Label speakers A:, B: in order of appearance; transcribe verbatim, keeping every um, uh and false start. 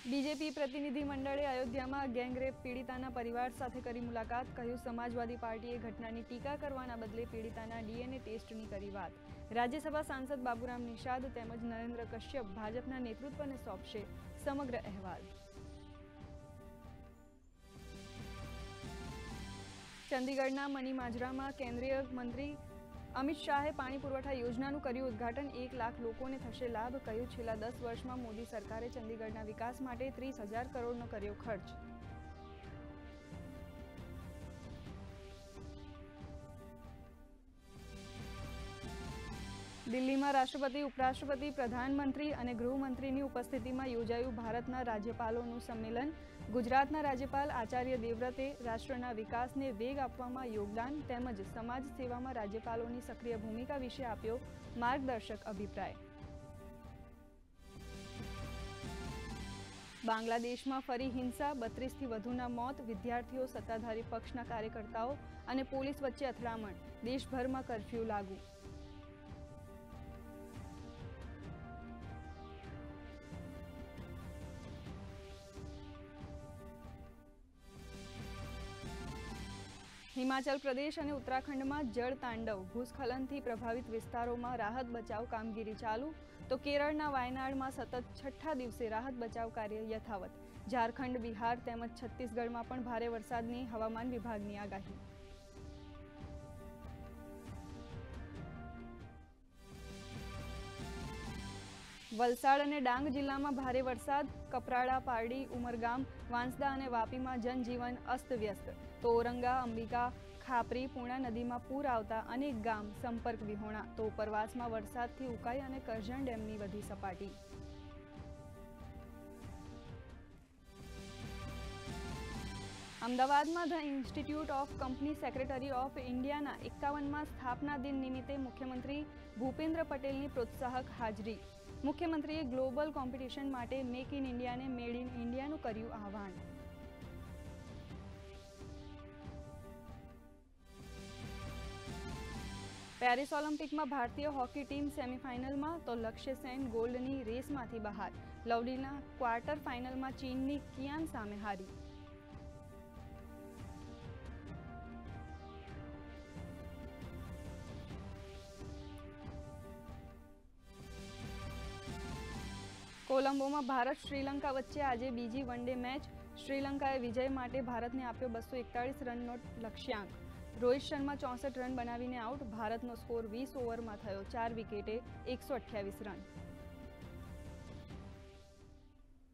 A: BJP प्रतिनिधिमंडळे अयोध्याમાં gangrape પીડિતાના પરિવાર સાથે કરી મુલાકાત। કહ્યું સમાજવાદી પાર્ટીએ ઘટનાની ટીકા કરવાના બદલે પીડિતાના ડીએનએ ટેસ્ટની કરી વાત। રાજ્યસભા સાંસદ બાબુરામ નિષાદ તેમજ નરેન્દ્ર કશ્યપ ભાજપના નેતૃત્વને સોંપશે સમગ્ર અહેવાલ। ચંદીગઢના મનીમાજરામાં કેન્દ્રીય મંત્રી अमित शाहे पाणी पुरवठा योजनाનું કર્યું ઉદ્ઘાટન। एक लाख લોકોને થશે લાભ। કહ્યું છેલ્લા દસ વર્ષમાં મોદી સરકારે ચંદીગઢના વિકાસ માટે ત્રીસ હજાર કરોડનો કર્યો ખર્ચ। દિલ્હીમાં રાષ્ટ્રપતિ, ઉપરાષ્ટ્રપતિ, પ્રધાનમંત્રી અને ગૃહમંત્રીની ઉપસ્થિતિમાં યોજાયું ભારતના રાજ્યપાલોનું સંમેલન। ગુજરાતના રાજ્યપાલ આચાર્ય દેવવ્રતે રાષ્ટ્રના વિકાસને વેગ આપવામાં યોગદાન તેમજ સમાજ સેવામાં રાજ્યપાલોની સક્રિય ભૂમિકા વિશે આપ્યો માર્ગદર્શક અભિપ્રાય। બાંગ્લાદેશમાં ફરી હિંસા, બત્રીસ થી વધુના મોત। વિદ્યાર્થીઓ, સત્તાધારી પક્ષના કાર્યકર્તાઓ અને પોલીસ વચ્ચે અથડામણ। દેશભરમાં કર્ફ્યુ લાગુ। हिमाचल प्रदेश और उत्तराखंड में जल तांडव। भूस्खलन थी प्रभावित विस्तारों में राहत बचाव कामगीरी चालू। तो केरळना वायनाड में सतत छठा दिवसे राहत बचाव कार्य यथावत। झारखंड, बिहार तेमज छत्तीसगढ़ में पण भारे वरसादनी हवामान विभागनी आगाही। वलसाड और डांग जिल्ला में भारे वरसाद। कपराड़ा, पारडी, उमरगाम, वांसदा और वापी में जनजीवन अस्तव्यस्त। तो औरंगा, अंबिका, खापरी, पूर्णा नदी में पूर आवता अनेक गाम संपर्क विहोणा। तो उपरवास में वरसाद थी उकाई और करजण डेमनी वधी सपाटी। अमदावाद में the institute of company secretary of India एकावन में स्थापना दिन निमित्ते मुख्यमंत्री भूपेन्द्र पटेल की प्रोत्साहक हाजरी। मुख्यमंत्रीए ग्लोबल कॉम्पिटिशन माटे मेक इन इंडिया ने मेड इन इंडिया नु कर्યું आह्वान। पेरिस ओलम्पिक में भारतीय हॉकी टीम सेमीफाइनल में। तो लक्ष्य सेन गोल्डनी रेस में बहार। लवलीना क्वार्टर फाइनल में चीननी कियान सामे हारी। कोलंबो में भारत श्रीलंका वच्चे आज बीजी वनडे मैच। श्रीलंकाए विजय माटे भारत ने आप्यो बसो एकतालीस रननो लक्ष्यांक। रोहित शर्मा चौसठ रन बनावीने आउट। भारतनो स्कोर वीस ओवर में थयो चार विकेटे एक सौ अठावीस रन।